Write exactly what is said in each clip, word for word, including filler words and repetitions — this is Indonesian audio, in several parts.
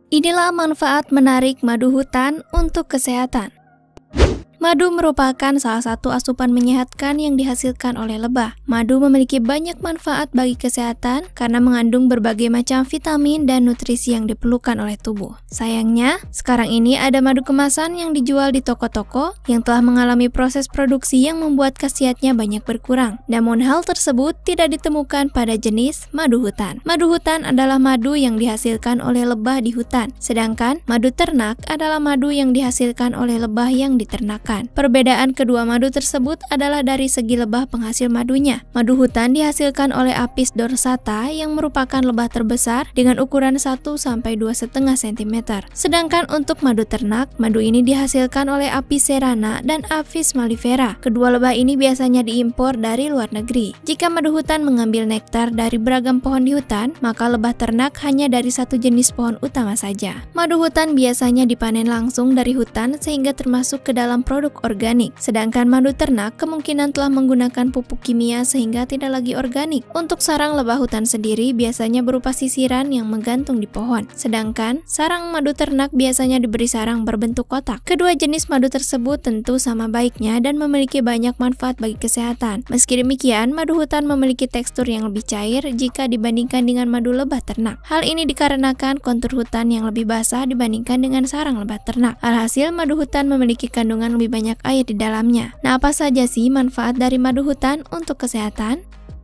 Inilah manfaat menarik madu hutan untuk kesehatan. Madu merupakan salah satu asupan menyehatkan yang dihasilkan oleh lebah. Madu memiliki banyak manfaat bagi kesehatan karena mengandung berbagai macam vitamin dan nutrisi yang diperlukan oleh tubuh. Sayangnya, sekarang ini ada madu kemasan yang dijual di toko-toko yang telah mengalami proses produksi yang membuat khasiatnya banyak berkurang. Namun hal tersebut tidak ditemukan pada jenis madu hutan. Madu hutan adalah madu yang dihasilkan oleh lebah di hutan, sedangkan madu ternak adalah madu yang dihasilkan oleh lebah yang diternak. Perbedaan kedua madu tersebut adalah dari segi lebah penghasil madunya. Madu hutan dihasilkan oleh Apis dorsata yang merupakan lebah terbesar dengan ukuran satu sampai dua koma lima sentimeter. Sedangkan untuk madu ternak, madu ini dihasilkan oleh Apis cerana dan Apis mellifera. Kedua lebah ini biasanya diimpor dari luar negeri. Jika madu hutan mengambil nektar dari beragam pohon di hutan, maka lebah ternak hanya dari satu jenis pohon utama saja. Madu hutan biasanya dipanen langsung dari hutan sehingga termasuk ke dalam produk produk organik, sedangkan madu ternak kemungkinan telah menggunakan pupuk kimia sehingga tidak lagi organik. Untuk sarang lebah hutan sendiri biasanya berupa sisiran yang menggantung di pohon, sedangkan sarang madu ternak biasanya diberi sarang berbentuk kotak. Kedua jenis madu tersebut tentu sama baiknya dan memiliki banyak manfaat bagi kesehatan. Meski demikian, madu hutan memiliki tekstur yang lebih cair jika dibandingkan dengan madu lebah ternak. Hal ini dikarenakan kontur hutan yang lebih basah dibandingkan dengan sarang lebah ternak. Alhasil, madu hutan memiliki kandungan lebih banyak air di dalamnya. Nah, apa saja sih manfaat dari madu hutan untuk kesehatan?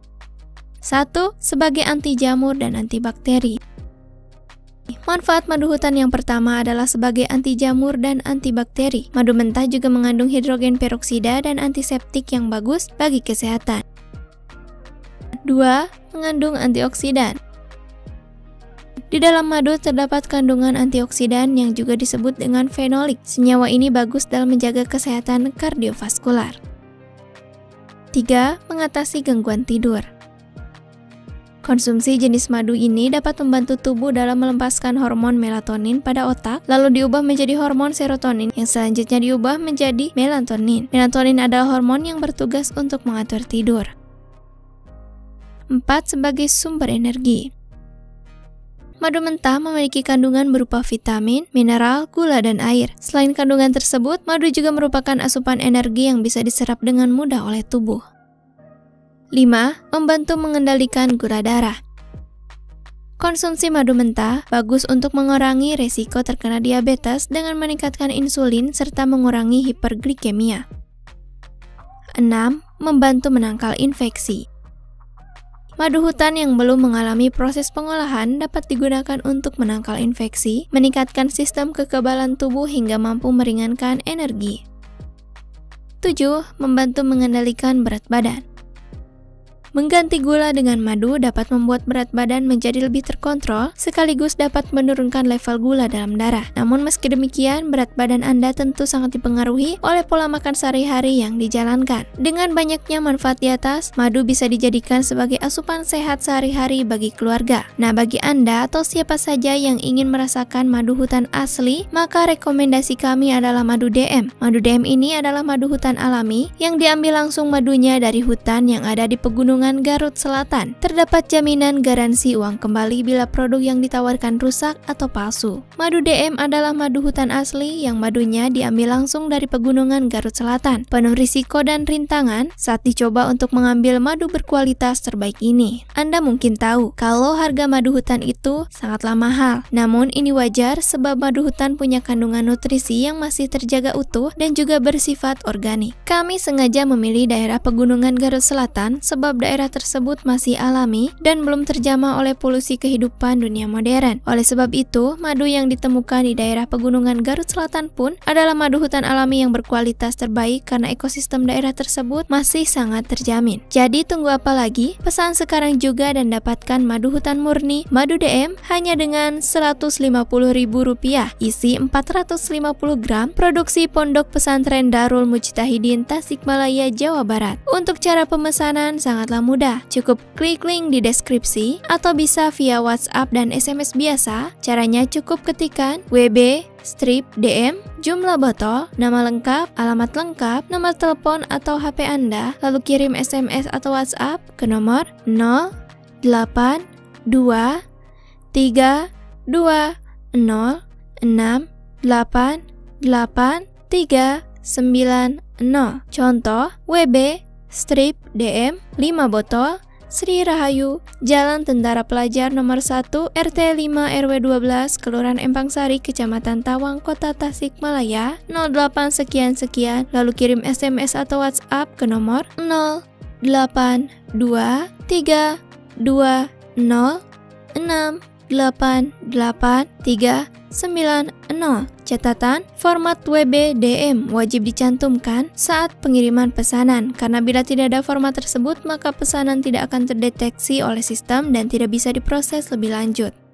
satu. Sebagai anti jamur dan antibakteri. Manfaat madu hutan yang pertama adalah sebagai anti jamur dan antibakteri. Madu mentah juga mengandung hidrogen peroksida dan antiseptik yang bagus bagi kesehatan. dua. Mengandung antioksidan. Di dalam madu terdapat kandungan antioksidan yang juga disebut dengan fenolik. Senyawa ini bagus dalam menjaga kesehatan kardiovaskular. tiga. Mengatasi gangguan tidur. Konsumsi jenis madu ini dapat membantu tubuh dalam melepaskan hormon melatonin pada otak, lalu diubah menjadi hormon serotonin yang selanjutnya diubah menjadi melatonin. Melatonin adalah hormon yang bertugas untuk mengatur tidur. empat. Sebagai sumber energi. Madu mentah memiliki kandungan berupa vitamin, mineral, gula, dan air. Selain kandungan tersebut, madu juga merupakan asupan energi yang bisa diserap dengan mudah oleh tubuh. lima. Membantu mengendalikan gula darah. Konsumsi madu mentah bagus untuk mengurangi resiko terkena diabetes dengan meningkatkan insulin serta mengurangi hiperglikemia. enam. Membantu menangkal infeksi. Madu hutan yang belum mengalami proses pengolahan dapat digunakan untuk menangkal infeksi, meningkatkan sistem kekebalan tubuh hingga mampu meringankan energi. tujuh. Membantu mengendalikan berat badan. Mengganti gula dengan madu dapat membuat berat badan menjadi lebih terkontrol, sekaligus dapat menurunkan level gula dalam darah. Namun meski demikian, berat badan Anda tentu sangat dipengaruhi oleh pola makan sehari-hari yang dijalankan. Dengan banyaknya manfaat di atas, madu bisa dijadikan sebagai asupan sehat sehari-hari bagi keluarga. Nah, bagi Anda atau siapa saja yang ingin merasakan madu hutan asli, maka rekomendasi kami adalah madu D M. Madu D M ini adalah madu hutan alami yang diambil langsung madunya dari hutan yang ada di pegunungan Garut Selatan. Terdapat jaminan garansi uang kembali bila produk yang ditawarkan rusak atau palsu. Madu D M adalah madu hutan asli yang madunya diambil langsung dari pegunungan Garut Selatan. Penuh risiko dan rintangan saat dicoba untuk mengambil madu berkualitas terbaik ini. Anda mungkin tahu kalau harga madu hutan itu sangatlah mahal. Namun ini wajar sebab madu hutan punya kandungan nutrisi yang masih terjaga utuh dan juga bersifat organik. Kami sengaja memilih daerah pegunungan Garut Selatan sebab daerah Daerah tersebut masih alami dan belum terjamah oleh polusi kehidupan dunia modern. Oleh sebab itu, madu yang ditemukan di daerah pegunungan Garut Selatan pun adalah madu hutan alami yang berkualitas terbaik karena ekosistem daerah tersebut masih sangat terjamin. Jadi tunggu apa lagi? Pesan sekarang juga dan dapatkan madu hutan murni, madu D M hanya dengan seratus lima puluh ribu rupiah, isi empat ratus lima puluh gram, produksi Pondok Pesantren Darul Mujtahidin Tasikmalaya, Jawa Barat. Untuk cara pemesanan sangatlah mudah, cukup klik link di deskripsi atau bisa via WhatsApp dan S M S biasa. Caranya cukup ketikkan W B strip D M, jumlah botol, nama lengkap, alamat lengkap, nomor telepon atau H P Anda, lalu kirim S M S atau WhatsApp ke nomor nol delapan dua tiga dua nol enam delapan delapan tiga sembilan nol. Contoh, W B strip D M lima botol, Sri Rahayu, Jalan Tentara Pelajar nomor satu, R T lima R W dua belas, Kelurahan Empang Sari, Kecamatan Tawang, Kota Tasikmalaya, nol delapan sekian-sekian, lalu kirim S M S atau WhatsApp ke nomor nol delapan dua tiga dua nol enam delapan delapan tiga sembilan nol. Catatan, format W B D M wajib dicantumkan saat pengiriman pesanan, karena bila tidak ada format tersebut, maka pesanan tidak akan terdeteksi oleh sistem dan tidak bisa diproses lebih lanjut.